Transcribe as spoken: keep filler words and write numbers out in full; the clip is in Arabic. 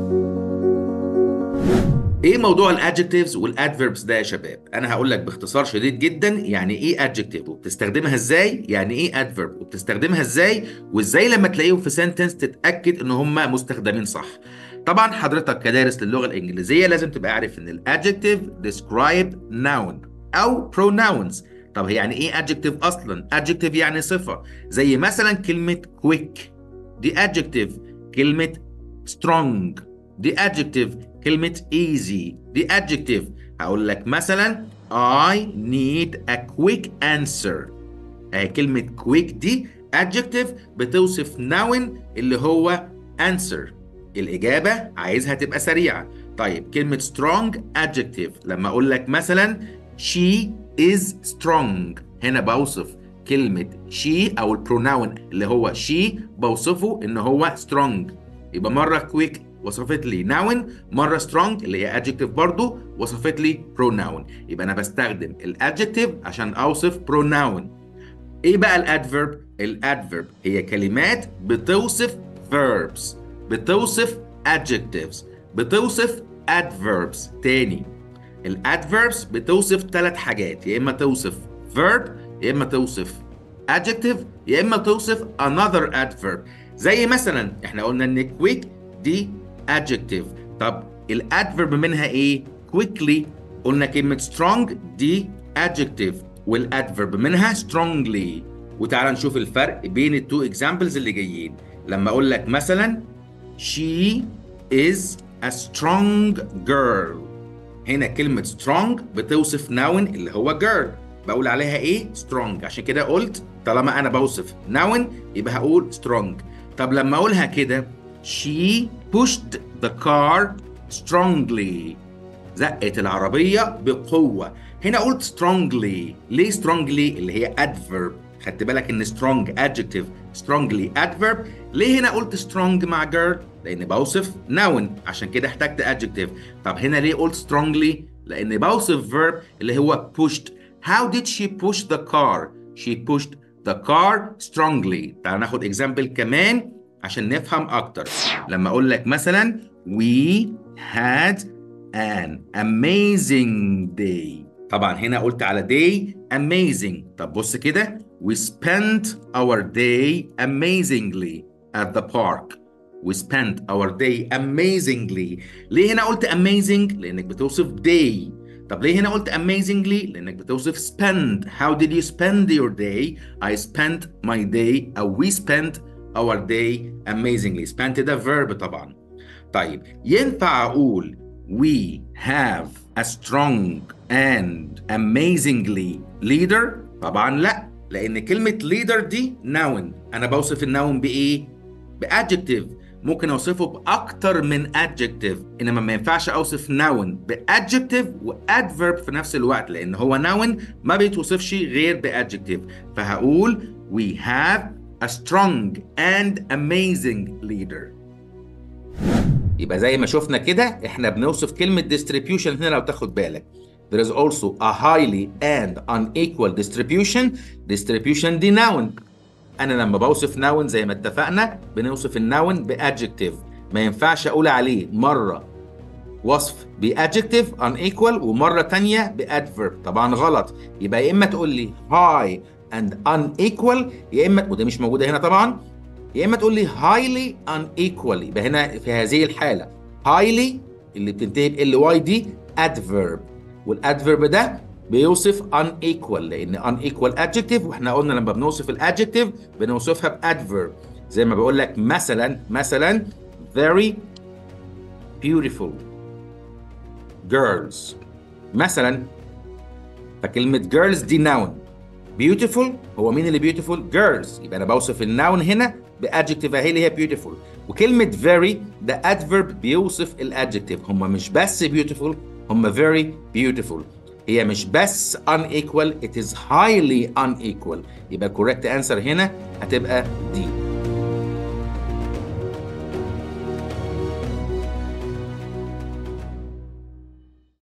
ايه موضوع الادجكتيفز والادفيربس ده يا شباب؟ انا هقول لك باختصار شديد جدا يعني ايه ادجكتيف وبتستخدمها ازاي، يعني ايه ادفيرب وبتستخدمها ازاي، وازاي لما تلاقيهم في سنتنس تتاكد ان هم مستخدمين صح. طبعا حضرتك كدارس للغه الانجليزيه لازم تبقى عارف ان الادجكتيف describe noun او pronouns. طب هي يعني ايه adjective اصلا؟ adjective يعني صفه، زي مثلا كلمه quick دي adjective، كلمه strong دي adjective، كلمة easy دي adjective. هقول لك مثلا I need a quick answer. آه كلمة quick دي adjective بتوصف noun اللي هو answer، الإجابة عايزها تبقى سريعة. طيب كلمة strong adjective، لما أقول لك مثلا she is strong، هنا بوصف كلمة she أو البروناون اللي هو she بوصفه إن هو strong. يبقى مرة quick وصفت لي noun، مرة strong اللي هي adjective برضو وصفت لي pronoun. يبقى أنا بستخدم الادجكتيف عشان أوصف pronoun. إيه بقى الادفيرب؟ الادفيرب هي كلمات بتوصف verbs، بتوصف adjectives، بتوصف adverbs. تاني، الادفيربس بتوصف ثلاث حاجات، يا إما توصف verb، يا إما توصف adjective، يا إما توصف another adverb. زي مثلا احنا قلنا ان quick دي adjective. طب الادفيرب منها ايه؟ quickly. قلنا كلمة strong دي adjective والادفيرب منها strongly. وتعالى نشوف الفرق بين التو examples اللي جايين. لما اقول لك مثلا she is a strong girl، هنا كلمة strong بتوصف noun اللي هو girl، بقول عليها ايه؟ strong. عشان كده قلت طالما انا بوصف noun يبقى هقول strong. طب لما اقولها كده she pushed the car strongly، زقت العربية بقوة. هنا قلت strongly. ليه strongly اللي هي adverb؟ خدت بالك ان strong adjective strongly adverb. ليه هنا قلت strong مع girl؟ لان بوصف noun، عشان كده احتجت adjective. طب هنا ليه قلت strongly؟ لان بوصف verb اللي هو pushed. How did she push the car؟ She pushed the car strongly. تعال ناخد example كمان عشان نفهم اكتر. لما اقول لك مثلا we had an amazing day، طبعا هنا قلت على day amazing. طب بص كده we spent our day amazingly at the park. we spent our day amazingly. ليه هنا قلت amazing؟ لانك بتوصف day. طب ليه هنا قلت amazingly؟ لانك بتوصف spend. how did you spend your day؟ I spent my day أو we spent our day amazingly. spent ده verb طبعا. طيب ينفع أقول we have a strong and amazingly leader؟ طبعا لا، لأن كلمة leader دي noun. أنا بوصف النون بإيه؟ بadjective. ممكن أوصفه بأكتر من adjective، إنما ما ينفعش أوصف noun بadjective وadverb في نفس الوقت، لأن هو noun ما بيتوصفش غير بadjective. فهقول we have a strong and amazing leader. يبقى زي ما شفنا كده احنا بنوصف كلمة distribution هنا لو تاخد بالك. There is also a highly and unequal distribution. distribution دي noun. أنا لما بوصف noun زي ما اتفقنا بنوصف النون بadjective، ما ينفعش أقول عليه مرة وصف بadjective unequal ومرة تانية بadverb، طبعا غلط. يبقى يا إما تقول لي high and unequal، يا إما وده مش موجودة هنا طبعا، يا اما تقول لي highly unequal. يبقى هنا في هذه الحاله highly اللي بتنتهي ب ال واي دي adverb، والادفيرب ده بيوصف unequal لان unequal adjective، واحنا قلنا لما بنوصف الادجكتيف بنوصفها بادفيرب. زي ما بقول لك مثلا مثلا very beautiful girls مثلا، فكلمه girls دي noun. beautiful هو مين اللي beautiful؟ girls. يبقى انا بوصف النون هنا بادجكتيف اهي اللي هي beautiful. وكلمه very ده adverb بيوصف الادجكتيف. هم مش بس beautiful، هم very beautiful. هي مش بس unequal، it is highly unequal. يبقى correct answer هنا هتبقى D.